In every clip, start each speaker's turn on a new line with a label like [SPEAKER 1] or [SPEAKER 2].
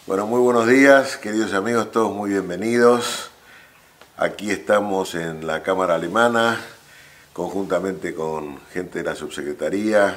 [SPEAKER 1] Bueno, muy buenos días, queridos amigos, todos muy bienvenidos. Aquí estamos en la Cámara Alemana, conjuntamente con gente de la Subsecretaría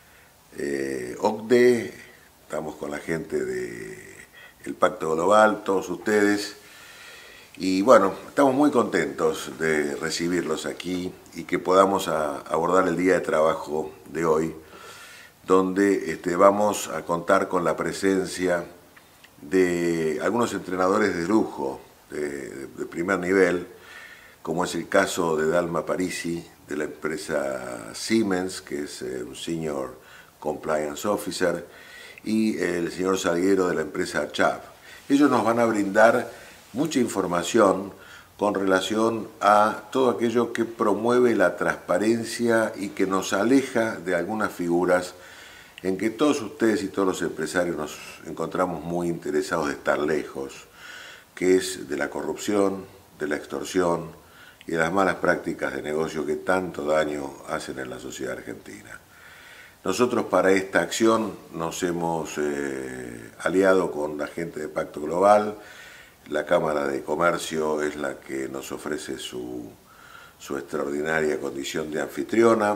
[SPEAKER 1] OCDE, estamos con la gente del Pacto Global, todos ustedes. Y bueno, estamos muy contentos de recibirlos aquí y que podamos abordar el día de trabajo de hoy, donde vamos a contar con la presencia de algunos entrenadores de lujo, de primer nivel, como es el caso de Dalma Parisi, de la empresa Siemens, que es un Senior Compliance Officer, y el señor Salguero de la empresa Chubb. Ellos nos van a brindar mucha información con relación a todo aquello que promueve la transparencia y que nos aleja de algunas figuras en que todos ustedes y todos los empresarios nos encontramos muy interesados de estar lejos, que es de la corrupción, de la extorsión y de las malas prácticas de negocio que tanto daño hacen en la sociedad argentina. Nosotros para esta acción nos hemos aliado con la gente de Pacto Global. La Cámara de Comercio es la que nos ofrece su extraordinaria condición de anfitriona.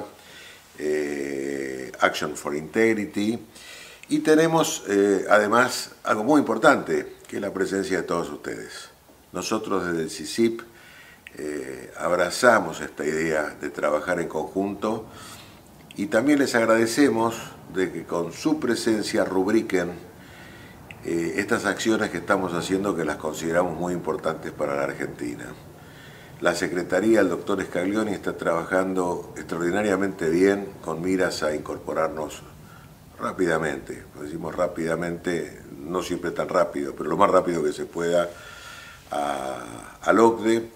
[SPEAKER 1] Action for Integrity, y tenemos además algo muy importante, que es la presencia de todos ustedes. Nosotros desde el CICIP abrazamos esta idea de trabajar en conjunto y también les agradecemos de que con su presencia rubriquen estas acciones que estamos haciendo, que las consideramos muy importantes para la Argentina. La Secretaría, el doctor Scaglioni, está trabajando extraordinariamente bien con miras a incorporarnos rápidamente. Decimos rápidamente, no siempre tan rápido, pero lo más rápido que se pueda al OCDE,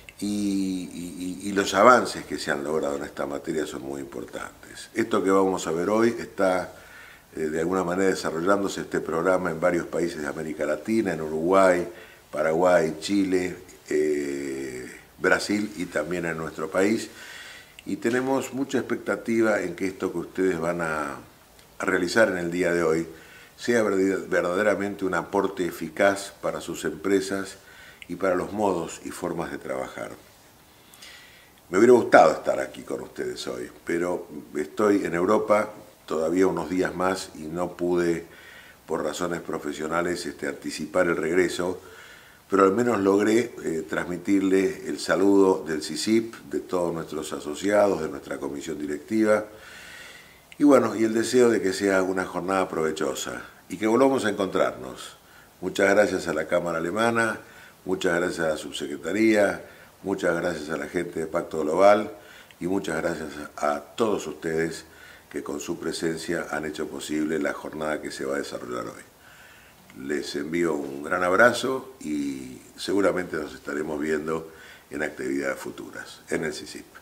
[SPEAKER 1] y los avances que se han logrado en esta materia son muy importantes. Esto que vamos a ver hoy está de alguna manera desarrollándose este programa en varios países de América Latina, en Uruguay, Paraguay, Chile, Brasil y también en nuestro país, y tenemos mucha expectativa en que esto que ustedes van a realizar en el día de hoy sea verdaderamente un aporte eficaz para sus empresas y para los modos y formas de trabajar. Me hubiera gustado estar aquí con ustedes hoy, pero estoy en Europa todavía unos días más y no pude, por razones profesionales, anticipar el regreso, pero al menos logré transmitirle el saludo del CICIP, de todos nuestros asociados, de nuestra comisión directiva, y bueno, y el deseo de que sea una jornada provechosa y que volvamos a encontrarnos. Muchas gracias a la Cámara Alemana, muchas gracias a la Subsecretaría, muchas gracias a la gente de Pacto Global y muchas gracias a todos ustedes que con su presencia han hecho posible la jornada que se va a desarrollar hoy. Les envío un gran abrazo y seguramente nos estaremos viendo en actividades futuras en el CICIP.